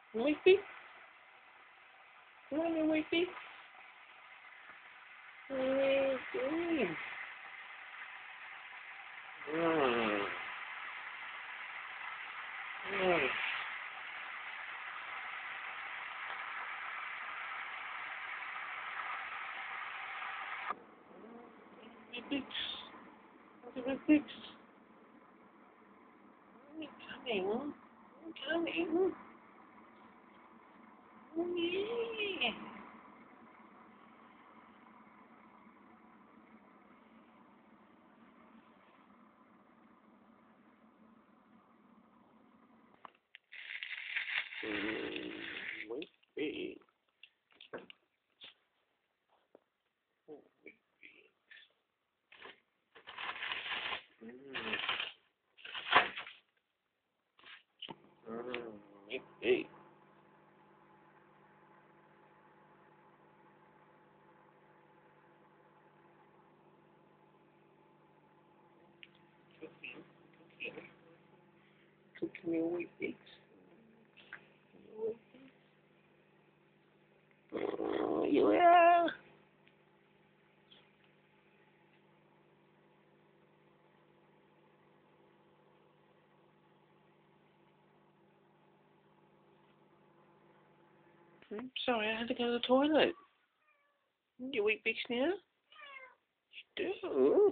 Weetbix? Come on, Weetbix. What are you doing? Weetbix. Weetbix. I'm coming. I'm coming. Oh, yeah. Weetbix. Oh, Weetbix. Weetbix. Cooking your Weetbix. Oh, yeah. I'm sorry, I had to go to the toilet. You Weetbix now? You do?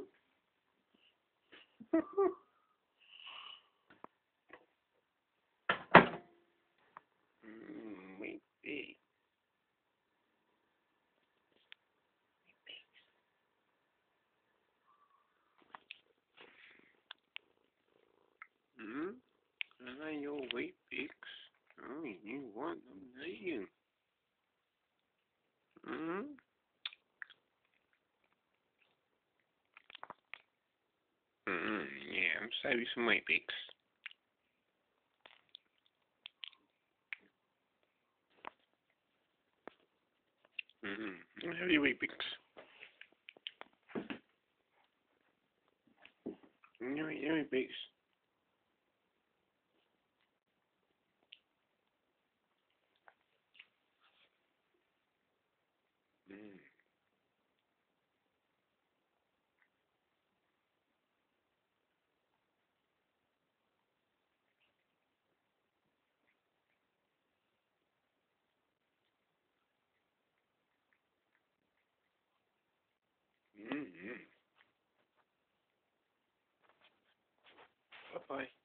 Weetbix. I know your Weetbix. Oh, you want them, do you? Yeah, I'm saving some Weetbix. Have your Weetbix. Your Weetbix. Bye-bye.